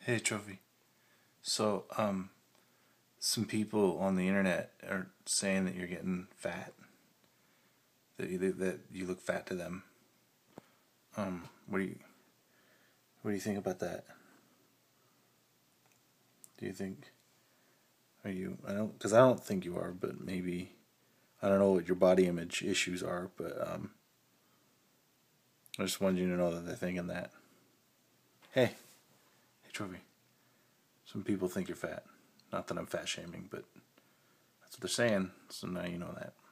Hey, Trophy. So, some people on the internet are saying that you're getting fat, that you look fat to them. What do you think about that? Do you think are you? I don't because I don't think you are, but maybe I don't know what your body image issues are, but I just wanted you to know that they're thinking that. Hey, hey, Trophy. Some people think you're fat. Not that I'm fat shaming, but that's what they're saying. So now you know that.